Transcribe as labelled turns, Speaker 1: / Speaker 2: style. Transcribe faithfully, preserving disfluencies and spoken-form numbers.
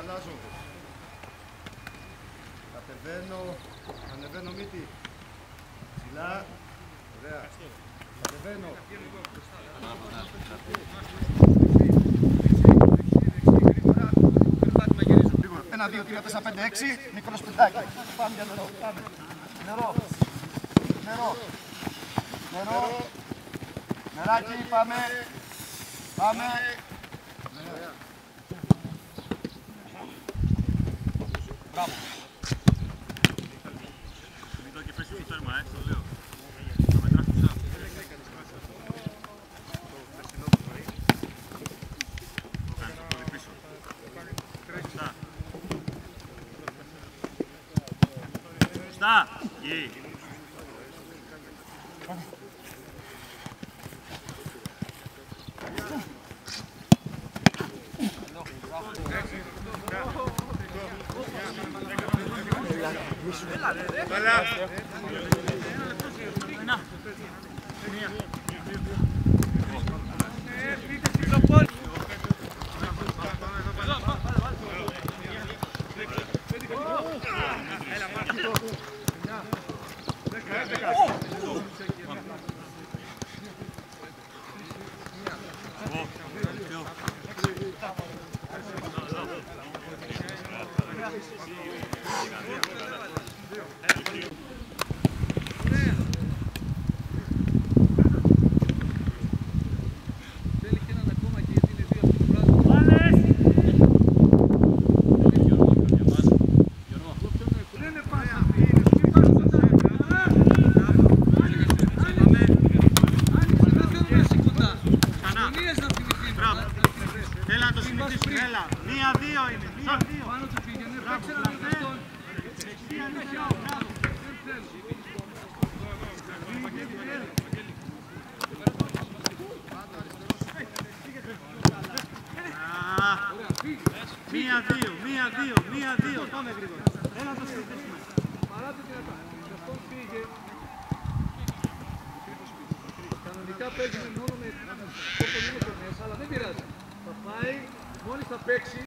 Speaker 1: αλλάζω. Κατεβαίνω, ανεβαίνω μύτη. Ψηλά. Ωραία. Κατεβαίνω. Ένα, δύο, τρία, τέσσερα, πέντε, έξι. Μικρό σπιτάκι. Πάμε για νερό. Πάμε. Νερό. Νερό. Νερό. Νεράκι, πάμε. Πάμε. Μπράβο.
Speaker 2: Μην το και πέσει το τέρμα, ε, το λέω. Θα μετράς πουσα. Το κάνεις το πόδι πίσω. Σωστά. Σωστά. Γη. Έλα, ένα. Μία. Έλα να το συνεχίσουμε, έλα. Μία-δύο είναι, μία-δύο. Πάνω του πήγαινε, παίξε να μην αυτόν. Μία-δύο, μία-δύο, μία-δύο. Πάμε γρήγορα. Έλα να το συνεχίσουμε. Παράτε την ατάκα. Αυτόν πήγε. Κανονικά παίζουμε μόνο με το πολύ μέσα, αλλά δεν πειράζει. Θα πάει, μόλις θα παίξει.